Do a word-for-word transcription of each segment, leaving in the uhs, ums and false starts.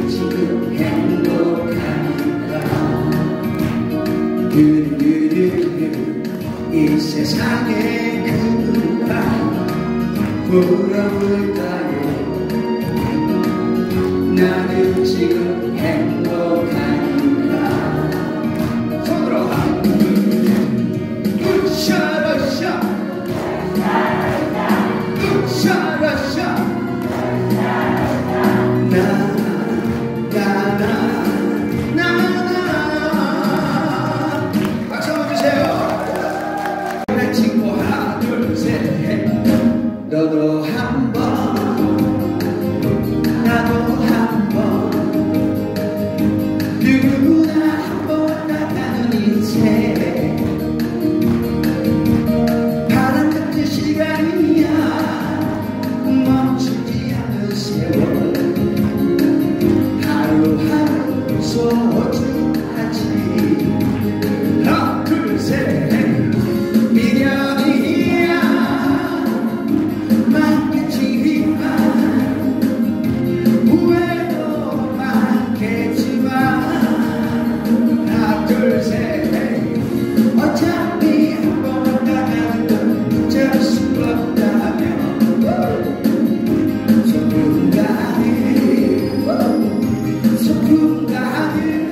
지금 행복한가. 두루루루 이 세상에 그 누가 부러울까요. 나는 지금 행복한가. 손으로 한 으쌰라쌰 으쌰라쌰 나나나나나. 박수 한번 주세요. 그래 친구 하나 둘 셋 너도 한번 나도 한번 누구나 한번 나가는 인생 바람 같은 시간이야. 멈추지 않는 세월 하루하루 소중하지. 하나 둘 셋 미련이야 많겠지만 후회도 많겠지만 하나 둘 셋 어차피 한 번 나가는 건 어쩔 수 없다면 소풍 가는 소풍 가는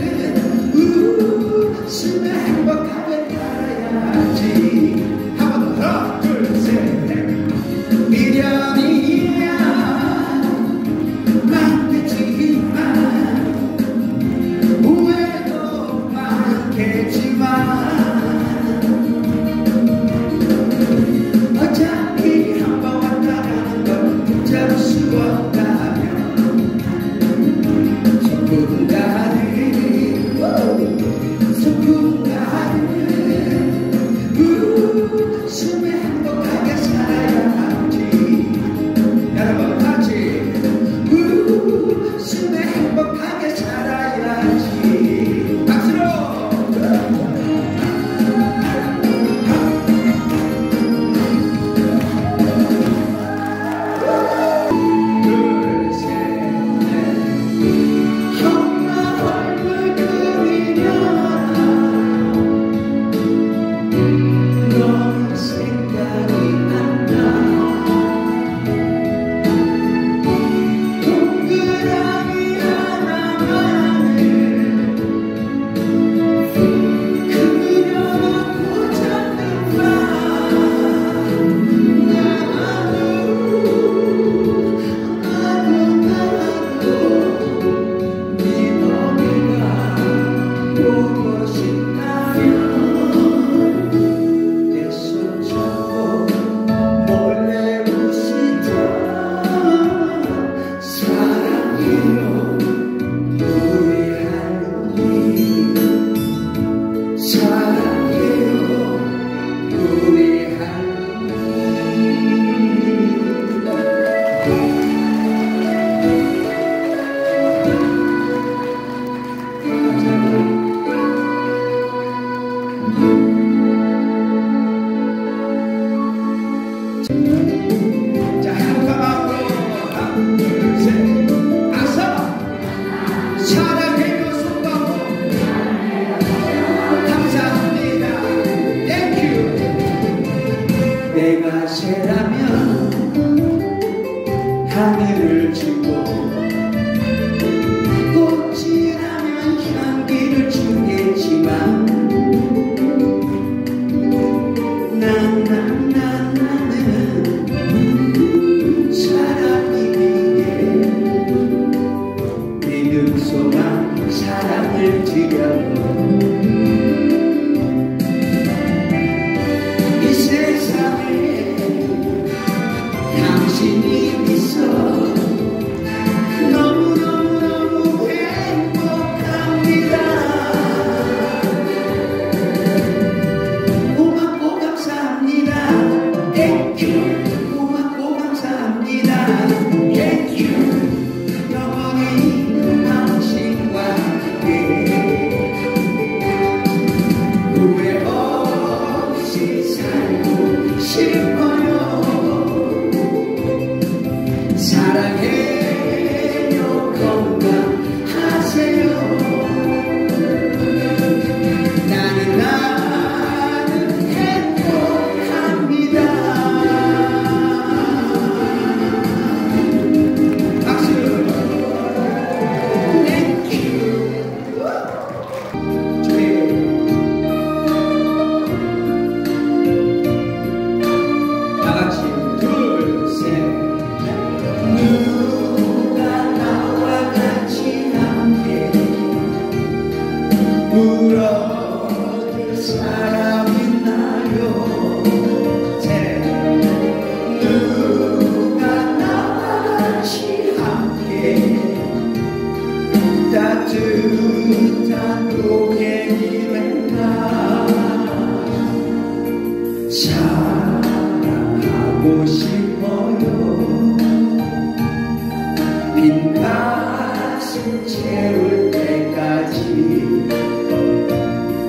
웃으며 행복하게 살아야지. 한 번 더 하나 둘 셋 미련이야 많겠지만 후회도 많겠지만 어차피 한 번 왔다 가는 건 어쩔 수 없다면 소풍 가는 소풍 가는 웃으며 행복하게 살아야지. 여러분 같이 웃으며 행복하게 살아야지. 박수로. 둘, 셋, 넷. 엄마 얼굴 그리면 너무 생각이 난다. 동그라미 하나만을 그려놓고 잡는 밤 나도 나도 네 머리가 보고 싶다면 내 손 잡고 몰래 웃으며 사랑해요 우리 할머니. 사랑해요 우리 할머니. 자, 행복한 마음으로 하나 둘 셋 아서 사랑해요 손잡고 감사합니다. 땡큐. 내가 새라면 하늘을 주고 꽃이라면 향기를 주겠지만 난 난 난 나는 사랑이기에 믿음 소망 사랑을 드려 이 세상에 당신이 있어 너무너무너무 행복합니다. 고맙고 감사합니다. 땡큐. 고맙고 감사합니다. 땡큐. 영원히 당신과 함께 울어줄 사람 있나요? 새 누가 나와 같이 함께 따뜻한 고객이 된다. 사랑하고 싶어요. 빈 가슴 채울 때까지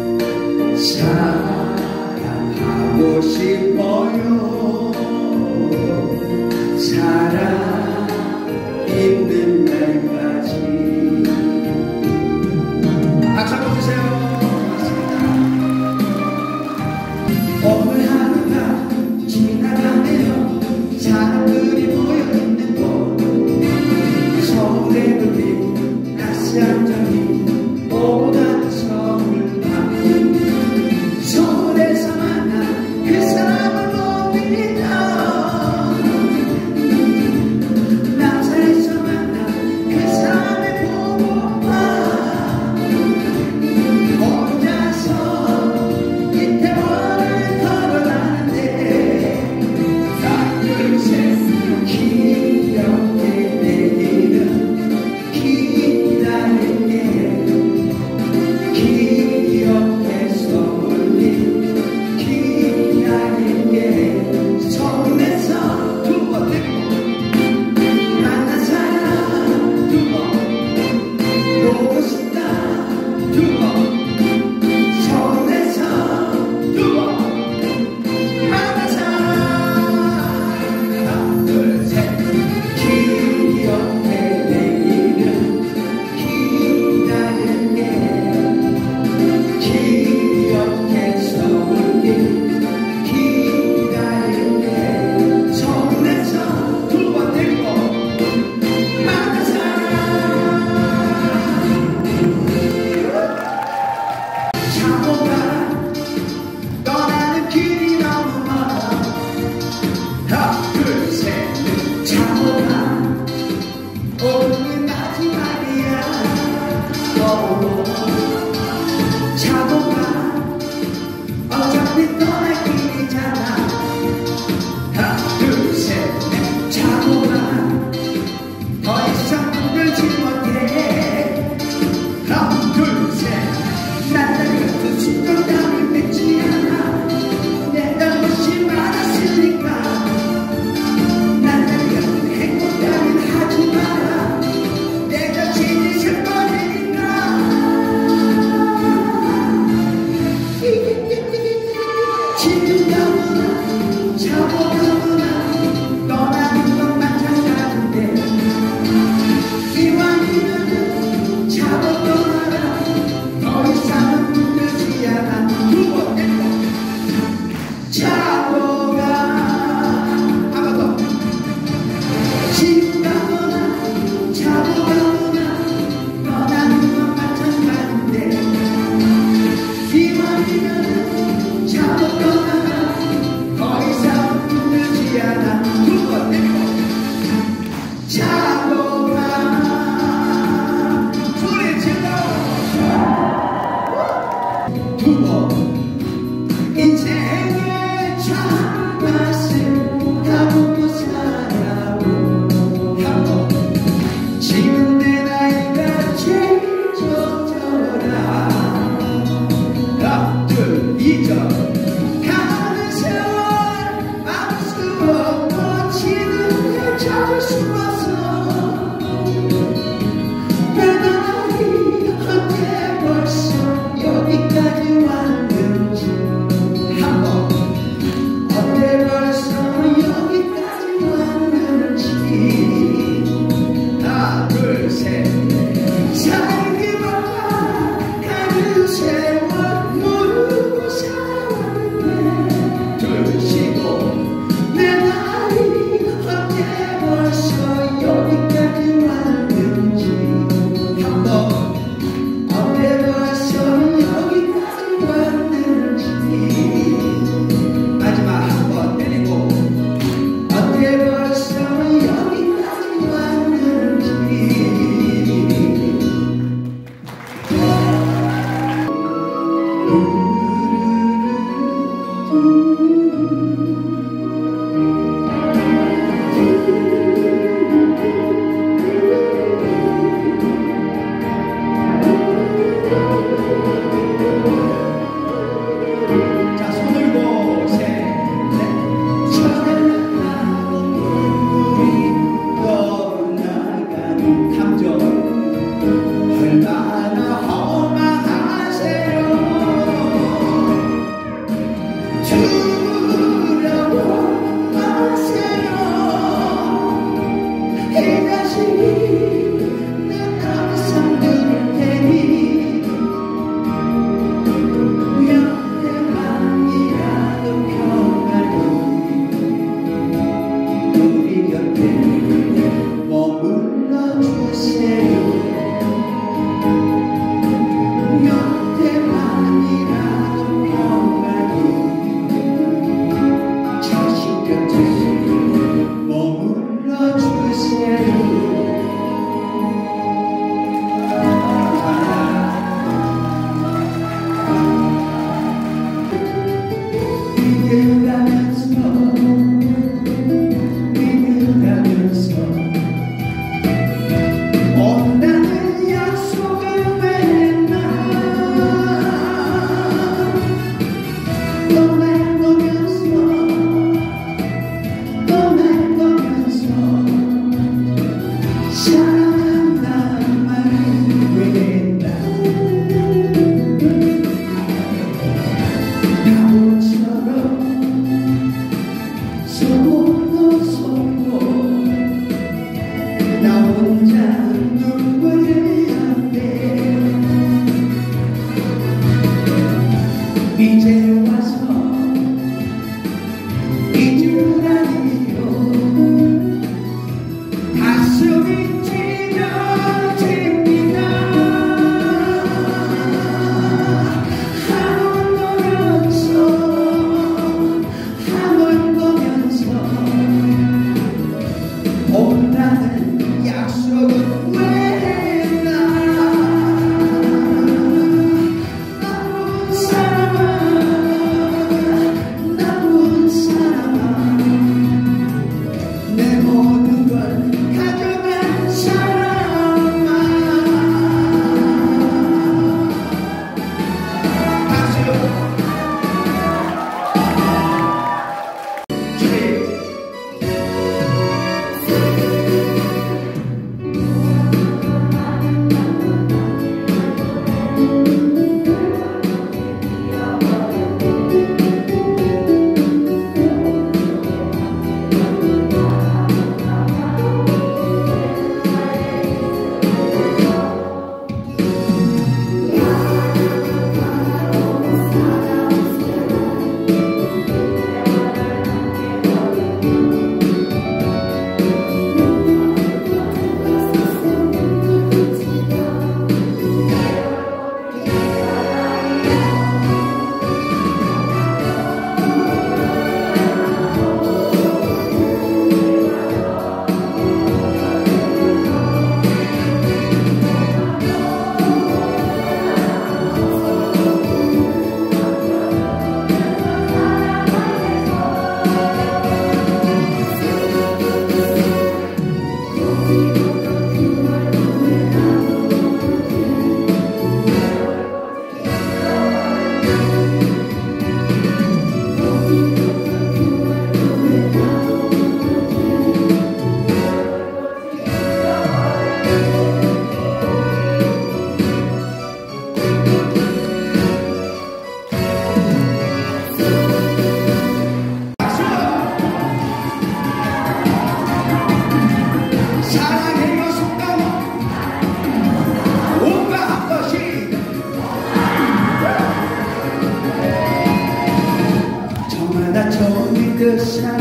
그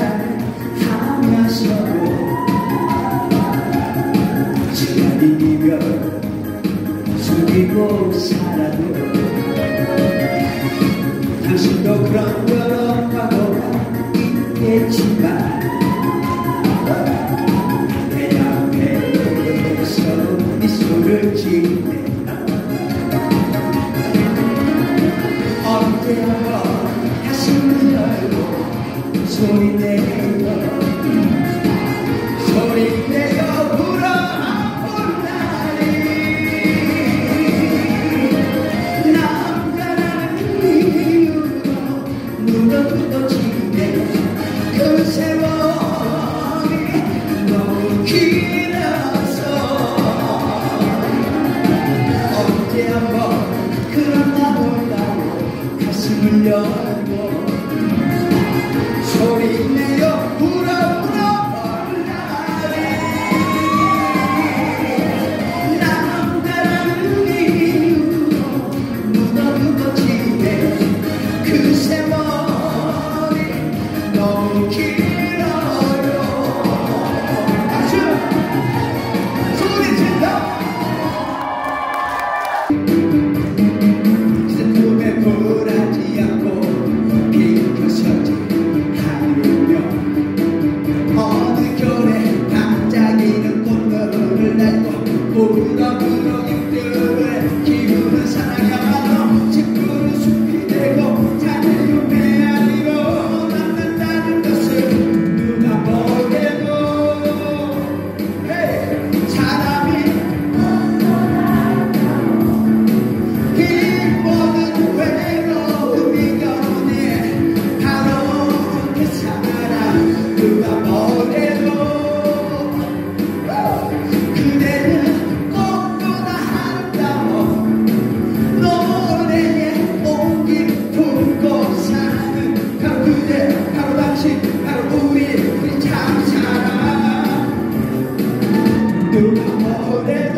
사랑하면서도 시간이면 숨기고 살아도 당신도 그런 걸 없다고 있겠지만 내 앞에서 미소를 짓네. 열고 소리내어 울어 울어 올라리 남다른 이유로 묻어묻어지네 그 세월이 너무 길어요. 박수! 소리 질러! 슬픔에 굴하지 않고 비켜서지 하루며 어느 겨울에 반짝이는 꽃들을 날고 부러부러 입들에 기분은 사랑야말로 짙은 숲이 되고 자는 메아리로 남는다는 것을 누가 보게도 사람이 이 모든 외로움이 겨우네 바로 그 사람 누가 보게도 그대는 꽃보다 아름다워 노래에 온기 품고 사는 바로 그대 바로 당신 바로 우리 우리 참 사랑 누가 보게도